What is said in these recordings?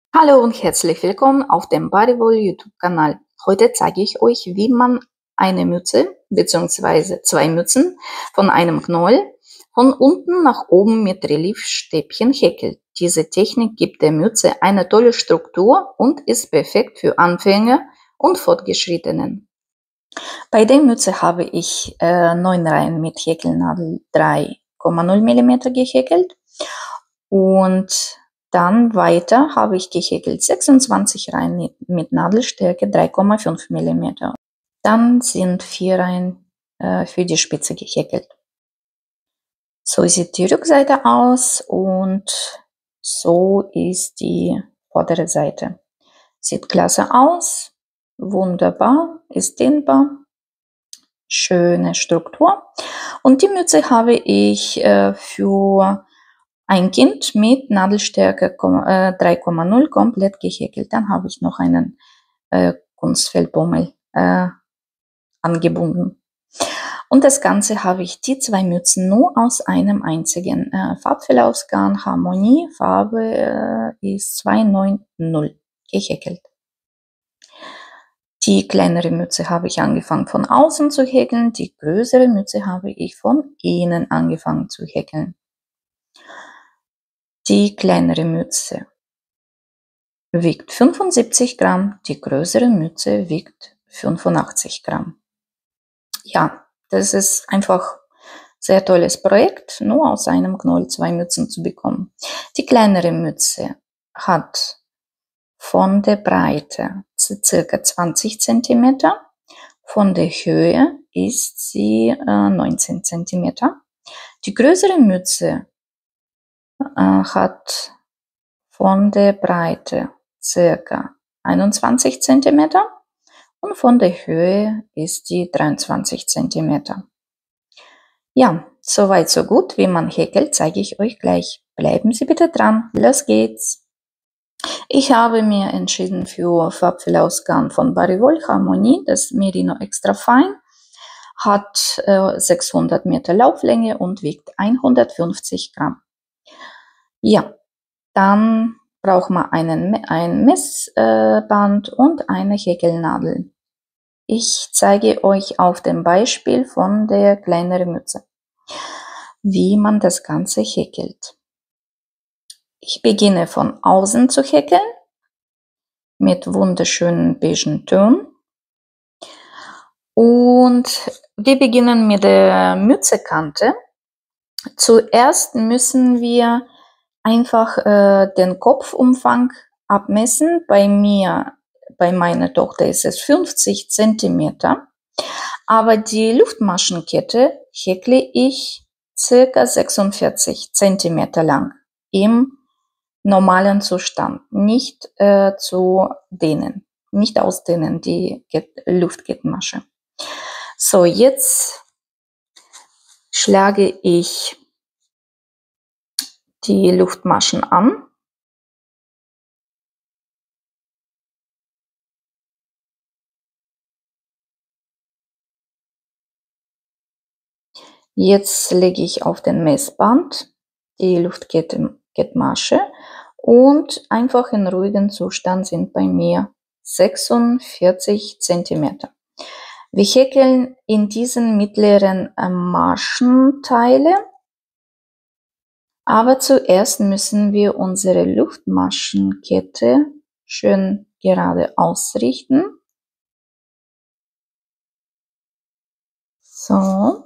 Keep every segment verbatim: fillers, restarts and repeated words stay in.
Hallo und herzlich willkommen auf dem Bodywool YouTube-Kanal. Heute zeige ich euch, wie man eine Mütze bzw. zwei Mützen von einem Knäuel von unten nach oben mit Reliefstäbchen häkelt. Diese Technik gibt der Mütze eine tolle Struktur und ist perfekt für Anfänger und Fortgeschrittenen. Bei der Mütze habe ich äh, neun Reihen mit Häkelnadel drei Komma null Millimeter gehäkelt und dann weiter habe ich gehäkelt sechsundzwanzig Reihen mit Nadelstärke drei Komma fünf Millimeter. Dann sind vier Reihen äh, für die Spitze gehäkelt. So sieht die Rückseite aus und so ist die vordere Seite. Sieht klasse aus, wunderbar, ist dehnbar, schöne Struktur. Und die Mütze habe ich äh, für ein Kind mit Nadelstärke drei Komma null komplett gehäkelt. Dann habe ich noch einen äh, Kunstfellbummel äh, angebunden. Und das Ganze habe ich die zwei Mützen nur aus einem einzigen äh, Farbfellausgarn Harmonie. Farbe äh, ist zwei neun null gehäkelt. Die kleinere Mütze habe ich angefangen von außen zu häkeln. Die größere Mütze habe ich von innen angefangen zu häkeln. Die kleinere Mütze wiegt fünfundsiebzig Gramm, die größere Mütze wiegt fünfundachtzig Gramm. Ja, das ist einfach ein sehr tolles Projekt, nur aus einem Knäuel zwei Mützen zu bekommen. Die kleinere Mütze hat von der Breite circa zwanzig Zentimeter, von der Höhe ist sie äh, neunzehn Zentimeter. Die größere Mütze äh, hat von der Breite circa einundzwanzig Zentimeter und von der Höhe ist die dreiundzwanzig Zentimeter. Ja, soweit so gut. Wie man häkelt, zeige ich euch gleich. Bleiben Sie bitte dran. Los geht's! Ich habe mir entschieden für Farbfellausgarn von Bodywool Harmonie, das Merino Extra Fine, hat äh, sechshundert Meter Lauflänge und wiegt hundertfünfzig Gramm. Ja, dann braucht man einen, ein Messband und eine Häkelnadel. Ich zeige euch auf dem Beispiel von der kleineren Mütze, wie man das Ganze häkelt. Ich beginne von außen zu häkeln mit wunderschönen beigen Tönen. Und wir beginnen mit der Mützekante. Zuerst müssen wir einfach äh, den Kopfumfang abmessen. Bei mir, bei meiner Tochter ist es fünfzig Zentimeter. Aber die Luftmaschenkette häkle ich circa sechsundvierzig Zentimeter lang im normalen Zustand, nicht äh, zu dehnen, nicht ausdehnen, die Luftkettenmasche. So, jetzt schlage ich die Luftmaschen an. Jetzt lege ich auf den Messband die Luftkettenmasche und einfach in ruhigem Zustand sind bei mir sechsundvierzig Zentimeter. Wir häkeln in diesen mittleren Maschenteile, aber zuerst müssen wir unsere Luftmaschenkette schön gerade ausrichten. So.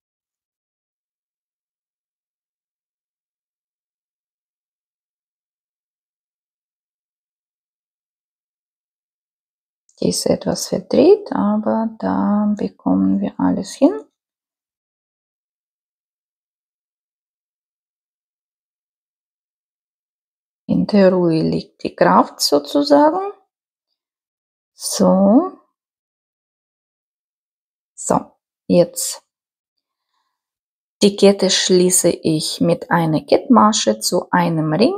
Die ist etwas verdreht, aber da bekommen wir alles hin. In der Ruhe liegt die Kraft sozusagen. So. So, jetzt. Die Kette schließe ich mit einer Kettmasche zu einem Ring.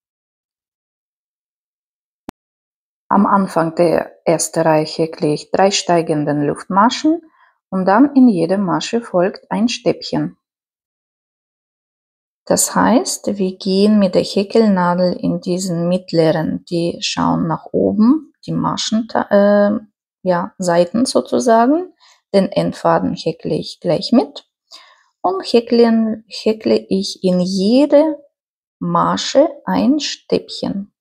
Am Anfang der ersten Reihe häkle ich drei steigenden Luftmaschen und dann in jeder Masche folgt ein Stäbchen. Das heißt, wir gehen mit der Häkelnadel in diesen mittleren, die schauen nach oben, die Maschen, äh, ja, Seiten sozusagen. Den Endfaden häkle ich gleich mit und häkle, häkle ich in jede Masche ein Stäbchen.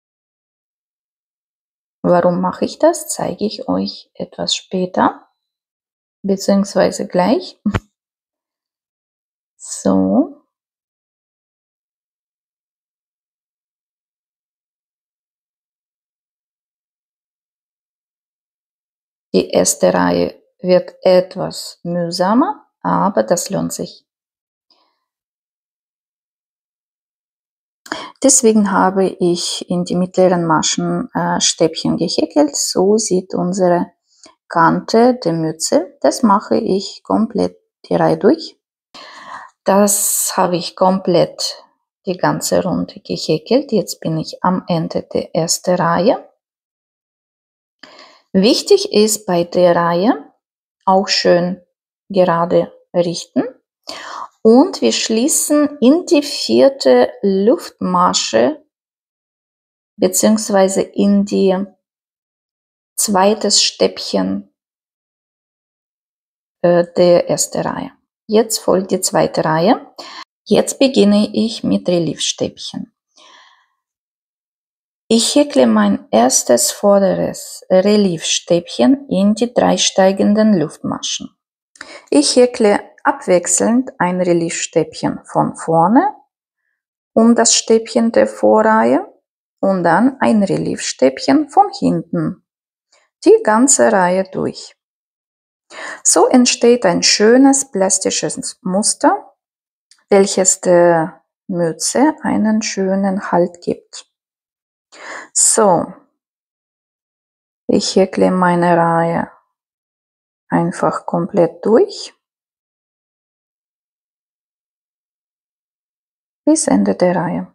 Warum mache ich das, zeige ich euch etwas später, beziehungsweise gleich. So. Die erste Reihe wird etwas mühsamer, aber das lohnt sich. Deswegen habe ich in die mittleren Maschen äh, Stäbchen gehäkelt. So sieht unsere Kante der Mütze. Das mache ich komplett die Reihe durch. Das habe ich komplett die ganze Runde gehäkelt. Jetzt bin ich am Ende der ersten Reihe. Wichtig ist bei der Reihe auch schön gerade richten. Und wir schließen in die vierte Luftmasche beziehungsweise in die zweites Stäbchen äh, der ersten Reihe. Jetzt folgt die zweite Reihe. Jetzt beginne ich mit Reliefstäbchen. Ich häkle mein erstes vorderes Reliefstäbchen in die drei steigenden Luftmaschen. Ich häkle abwechselnd ein Reliefstäbchen von vorne um das Stäbchen der Vorreihe und dann ein Reliefstäbchen von hinten, die ganze Reihe durch. So entsteht ein schönes plastisches Muster, welches der Mütze einen schönen Halt gibt. So, ich häkle meine Reihe einfach komplett durch bis Ende der Reihe.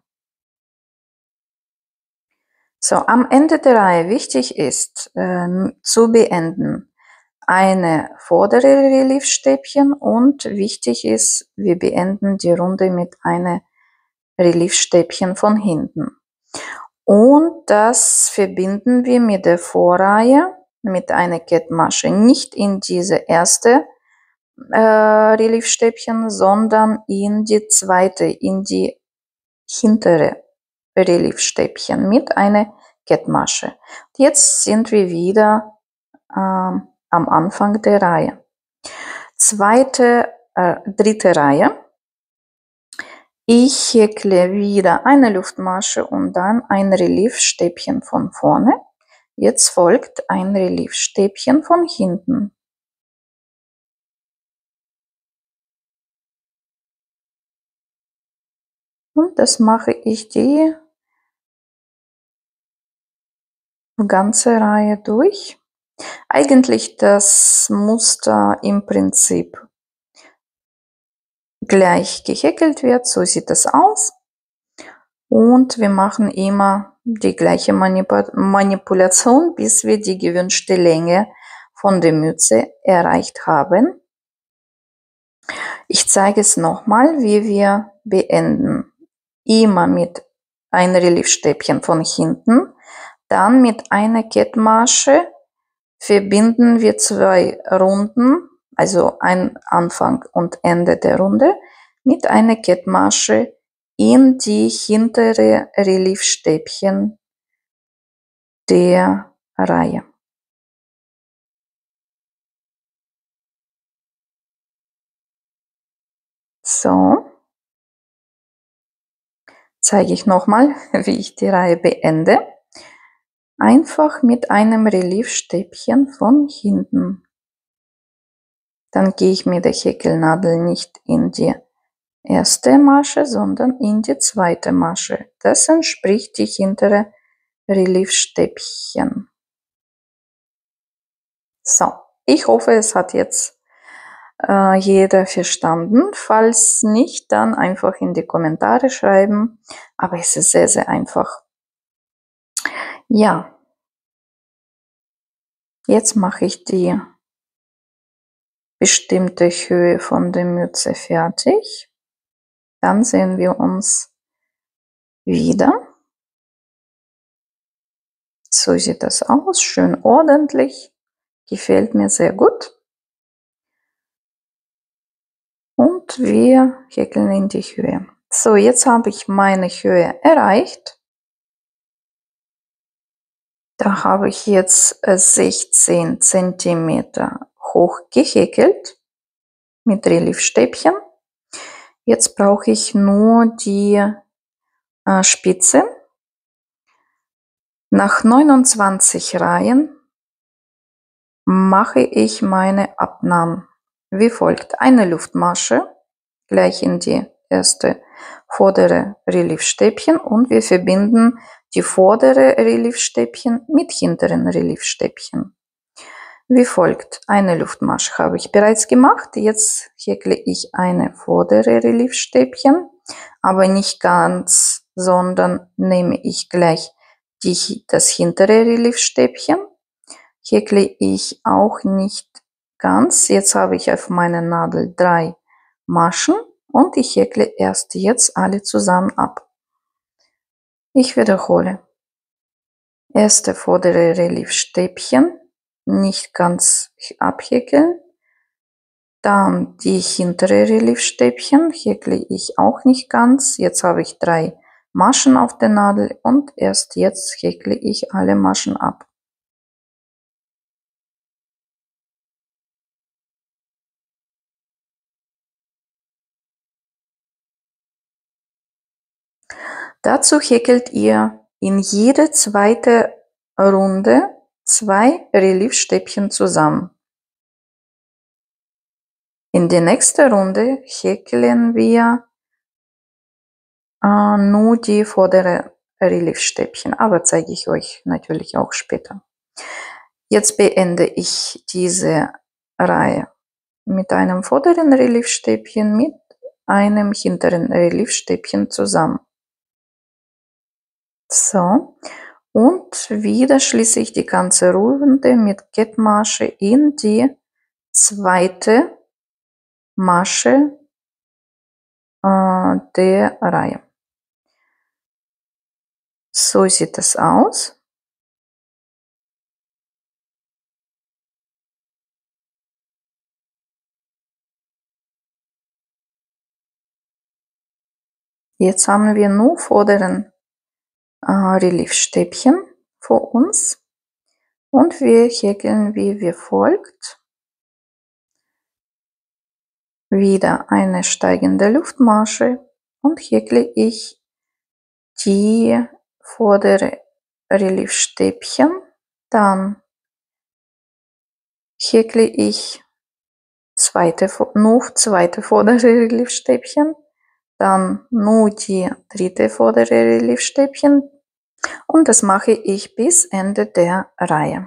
So, am Ende der Reihe wichtig ist äh, zu beenden eine vordere Reliefstäbchen und wichtig ist, wir beenden die Runde mit einem Reliefstäbchen von hinten. Und das verbinden wir mit der Vorreihe mit einer Kettmasche, nicht in diese erste äh, Reliefstäbchen, sondern in die zweite, in die hintere Reliefstäbchen mit einer Kettmasche. Jetzt sind wir wieder ähm, am Anfang der Reihe. Zweite, äh, dritte Reihe. Ich häkle wieder eine Luftmasche und dann ein Reliefstäbchen von vorne. Jetzt folgt ein Reliefstäbchen von hinten. Und das mache ich die ganze Reihe durch. Eigentlich das Muster im Prinzip gleich gehäkelt wird, so sieht es aus. Und wir machen immer die gleiche Manipulation, bis wir die gewünschte Länge von der Mütze erreicht haben. Ich zeige es nochmal, wie wir beenden. Immer mit einem Reliefstäbchen von hinten, dann mit einer Kettmasche verbinden wir zwei Runden, also ein Anfang und Ende der Runde, mit einer Kettmasche in die hintere Reliefstäbchen der Reihe. So, zeige ich nochmal, wie ich die Reihe beende. Einfach mit einem Reliefstäbchen von hinten. Dann gehe ich mit der Häkelnadel nicht in die erste Masche, sondern in die zweite Masche. Das entspricht die hintere Reliefstäbchen. So, ich hoffe, es hat jetzt äh, jeder verstanden. Falls nicht, dann einfach in die Kommentare schreiben. Aber es ist sehr, sehr einfach. Ja, jetzt mache ich die bestimmte Höhe von der Mütze fertig. Dann sehen wir uns wieder. So sieht das aus, schön ordentlich, gefällt mir sehr gut. Und wir häkeln in die Höhe. So, jetzt habe ich meine Höhe erreicht. Da habe ich jetzt sechzehn Zentimeter hoch gehäkelt mit Reliefstäbchen. Jetzt brauche ich nur die äh, Spitze. Nach neunundzwanzig Reihen mache ich meine Abnahmen wie folgt. Eine Luftmasche gleich in die erste vordere Reliefstäbchen und wir verbinden die vordere Reliefstäbchen mit hinteren Reliefstäbchen. Wie folgt. Eine Luftmasche habe ich bereits gemacht. Jetzt häkle ich eine vordere Reliefstäbchen, aber nicht ganz, sondern nehme ich gleich die, das hintere Reliefstäbchen. Häkle ich auch nicht ganz. Jetzt habe ich auf meiner Nadel drei Maschen und ich häkle erst jetzt alle zusammen ab. Ich wiederhole. Erste vordere Reliefstäbchen nicht ganz abhäkeln. Dann die hintere Reliefstäbchen häkle ich auch nicht ganz. Jetzt habe ich drei Maschen auf der Nadel und erst jetzt häkle ich alle Maschen ab. Dazu häkelt ihr in jede zweite Runde zwei Reliefstäbchen zusammen. In die nächste Runde häkeln wir äh, nur die vordere Reliefstäbchen, aber zeige ich euch natürlich auch später. Jetzt beende ich diese Reihe mit einem vorderen Reliefstäbchen mit einem hinteren Reliefstäbchen zusammen. So, und wieder schließe ich die ganze Runde mit Kettmasche in die zweite Masche äh, der Reihe. So sieht es aus. Jetzt haben wir nur vorderen äh, Reliefstäbchen vor uns und wir häkeln wie wir folgt. Wieder eine steigende Luftmasche und häkle ich die vordere Reliefstäbchen, dann häkle ich zweite, nur zweite vordere Reliefstäbchen, dann nur die dritte vordere Reliefstäbchen und das mache ich bis Ende der Reihe.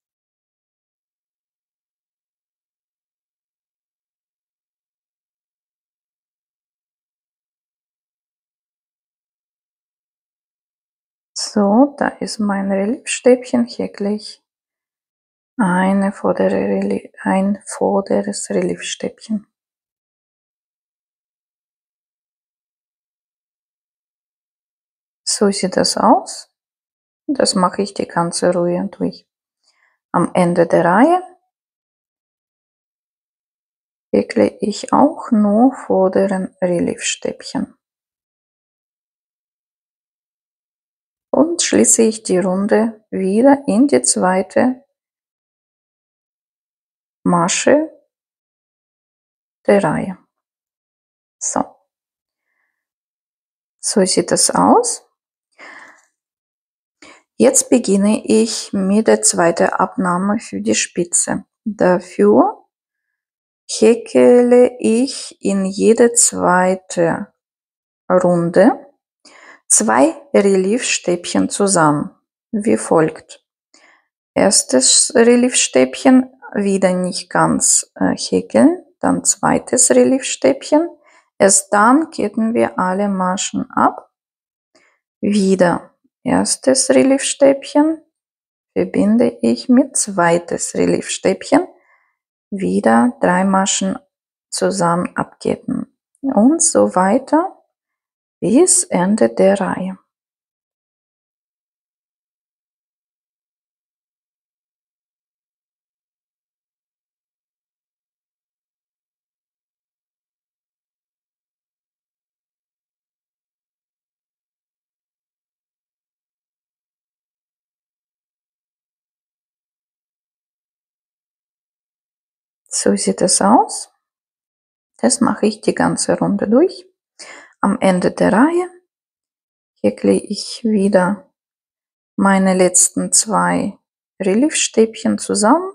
So, da ist mein Reliefstäbchen, häkle ich eine vordere Relief, ein vorderes Reliefstäbchen. So sieht das aus. Das mache ich die ganze Reihe durch. Am Ende der Reihe häkle ich auch nur vorderen Reliefstäbchen. Und schließe ich die Runde wieder in die zweite Masche der Reihe. So. So sieht das aus. Jetzt beginne ich mit der zweiten Abnahme für die Spitze. Dafür häkele ich in jede zweite Runde zwei Reliefstäbchen zusammen, wie folgt. Erstes Reliefstäbchen wieder nicht ganz äh, häkeln, dann zweites Reliefstäbchen. Erst dann ketten wir alle Maschen ab. Wieder erstes Reliefstäbchen verbinde ich mit zweites Reliefstäbchen. Wieder drei Maschen zusammen abketten und so weiter bis Ende der Reihe. So sieht es aus. Das mache ich die ganze Runde durch. Am Ende der Reihe häkle ich wieder meine letzten zwei Reliefstäbchen zusammen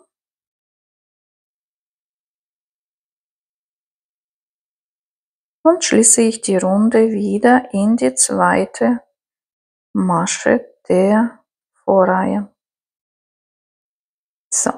und schließe ich die Runde wieder in die zweite Masche der Vorreihe. So.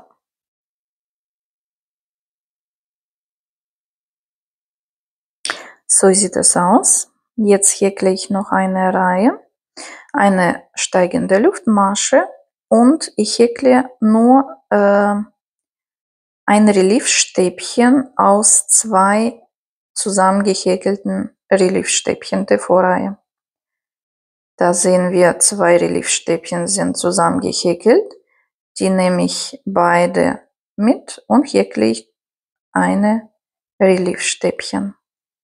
So sieht es aus. Jetzt häkle ich noch eine Reihe, eine steigende Luftmasche und ich häkle nur äh, ein Reliefstäbchen aus zwei zusammengehäkelten Reliefstäbchen der Vorreihe. Da sehen wir, zwei Reliefstäbchen sind zusammengehäkelt. Die nehme ich beide mit und häkle ich eine Reliefstäbchen.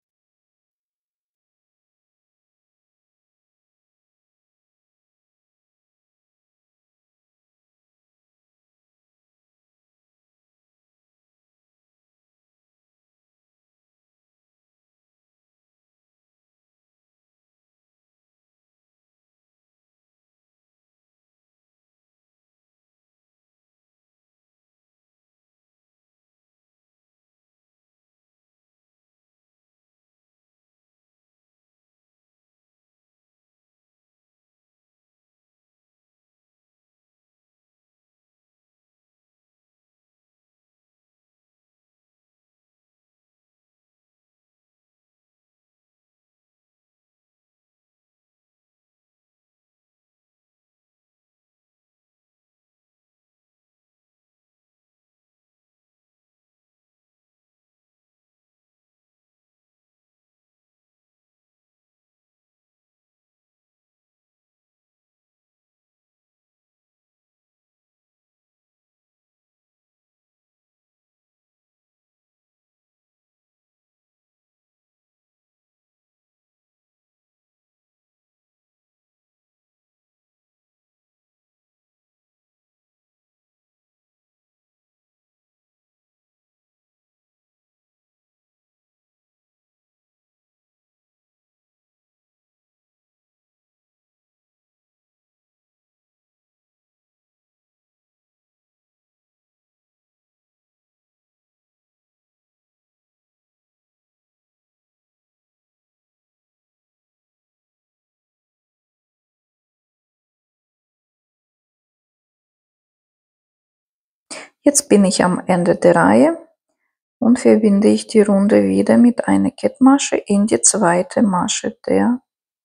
Jetzt bin ich am Ende der Reihe und verbinde ich die Runde wieder mit einer Kettmasche in die zweite Masche der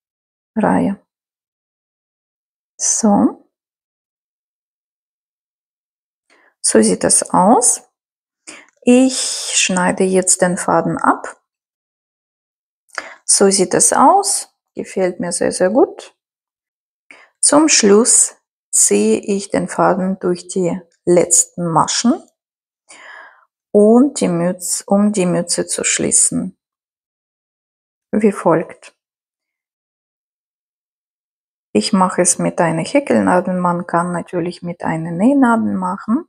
Reihe. So. So sieht das aus. Ich schneide jetzt den Faden ab. So sieht es aus. Gefällt mir sehr, sehr gut. Zum Schluss ziehe ich den Faden durch die letzten Maschen und die Mütze, um die Mütze zu schließen. Wie folgt. Ich mache es mit einer Häkelnadel, man kann natürlich mit einer Nähnadel machen.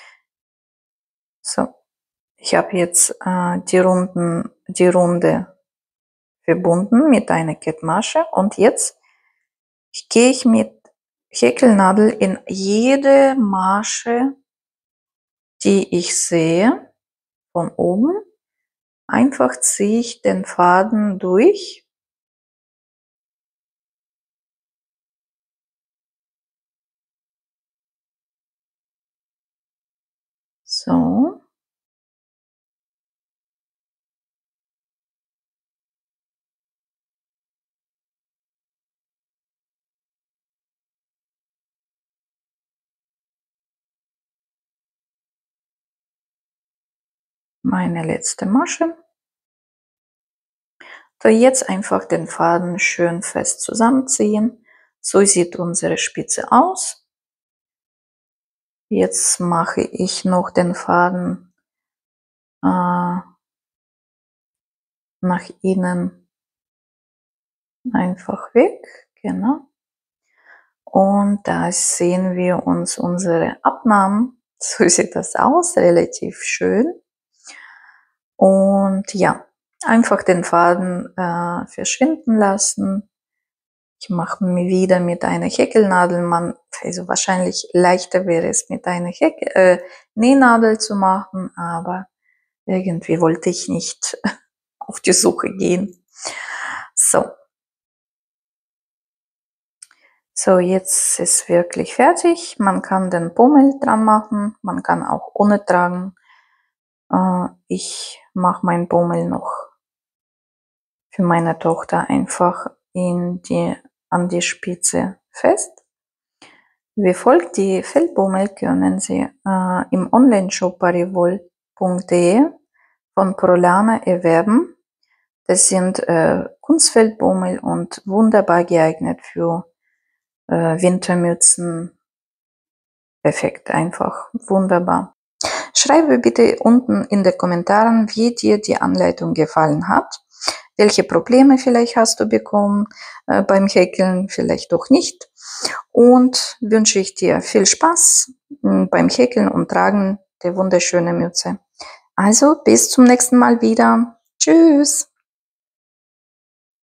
So, ich habe jetzt äh, die, Runden, die Runde verbunden mit einer Kettmasche und jetzt gehe ich mit Häkelnadel in jede Masche, die ich sehe, von oben. Einfach ziehe ich den Faden durch. So. Meine letzte Masche. So, jetzt einfach den Faden schön fest zusammenziehen. So sieht unsere Spitze aus. Jetzt mache ich noch den Faden äh, nach innen einfach weg, genau. Und da sehen wir uns unsere Abnahmen. So sieht das aus, relativ schön. Und ja, einfach den Faden äh, verschwinden lassen. Ich mache mir wieder mit einer Häkelnadel, man, also wahrscheinlich leichter wäre es mit einer Häkel, äh, Nähnadel zu machen, aber irgendwie wollte ich nicht auf die Suche gehen. So. So, jetzt ist wirklich fertig. Man kann den Pummel dran machen, man kann auch ohne tragen. Äh, ich mache meinen Pummel noch für meine Tochter einfach in die, an die Spitze fest. Wie folgt: die Feldpummel können Sie äh, im Onlineshop parivol punkt de von Prolana erwerben. Das sind äh, Kunstfeldpummel und wunderbar geeignet für äh, Wintermützen. Perfekt, einfach wunderbar. Schreibe bitte unten in den Kommentaren, wie dir die Anleitung gefallen hat. Welche Probleme vielleicht hast du bekommen äh, beim Häkeln, vielleicht doch nicht. Und wünsche ich dir viel Spaß mh, beim Häkeln und Tragen der wunderschönen Mütze. Also bis zum nächsten Mal wieder. Tschüss!